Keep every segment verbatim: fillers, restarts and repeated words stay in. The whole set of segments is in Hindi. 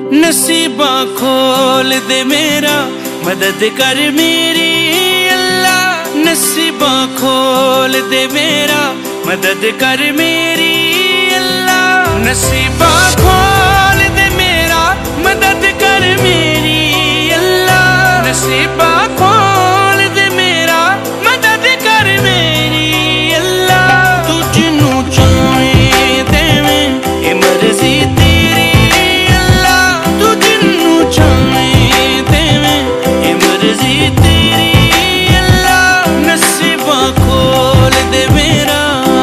नसीबा खोल दे मेरा, मदद कर मेरी अल्लाह। नसीबा खोल दे मेरा, मदद कर मेरी अल्लाह। नसीबा खोल दे मेरा, मदद कर मेरी अल्लाह। नसीबा खोल दे मेरा, मदद कर मेरी अल्लाह। तू जिन्नू चाहे देवें ए मर्जी तेरी अल्लाह। तू जिन्नू चाहे देवें ए मर्जी तेरी अल्लाह। नसीबा खोल दे मेरा।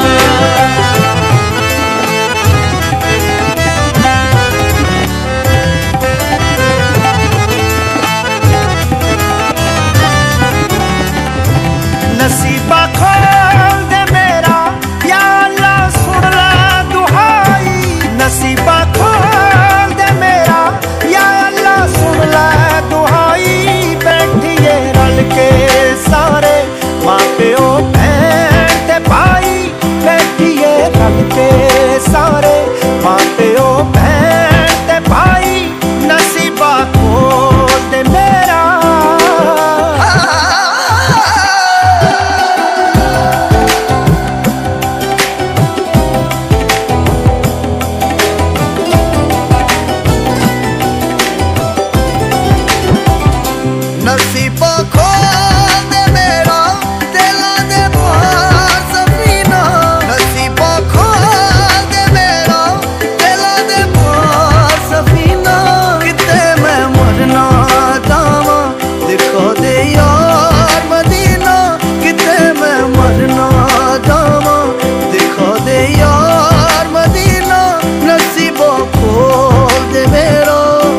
नसीबा खोल दे मेरा, या अल्लाह सुन ला दुहाई। नसीबा खोल दे मेरा, या अल्लाह सुन ला दुहाई। बैठिए रल के सारे माँ प्यो भैन ते भाई। बैठिए रल के सारे माँ प्यो भैन ते भाई। नसीबा खोल दे मेरा। नसीबा खोल दे मेरा, दिलां दे पार सफीना। नसीबा खोल दे मेरा, दिलां दे पार सफीना। किते मैं मरना जावां, दिखा दे यार मदीना। किते मैं मरना जावां, दिखा दे यार मदीना। नसीबा खोल दे मेरा।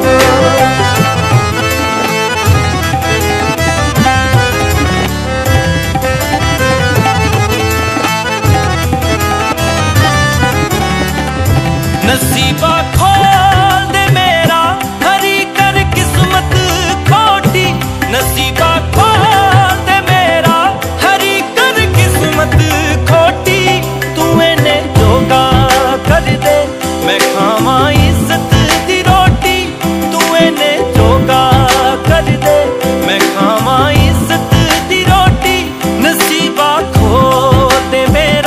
नसीबा खोल दे मेरा, हरी कर किस्मत खोटी। नसीबा खोल दे मेरा, हरी कर किस्मत खोटी। तू इन्हें जोगा कर दे, मैं खावा इज्जत दी रोटी। तू इन्हें जोगा कर दे, मैं खावा इज्जत दी रोटी। नसीबा खोल दे मेरा।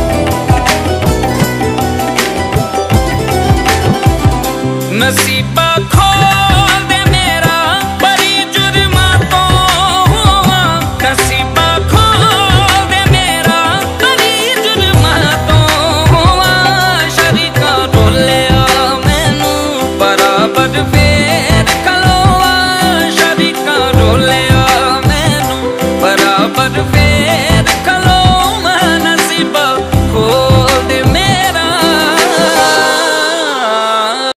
नसीबा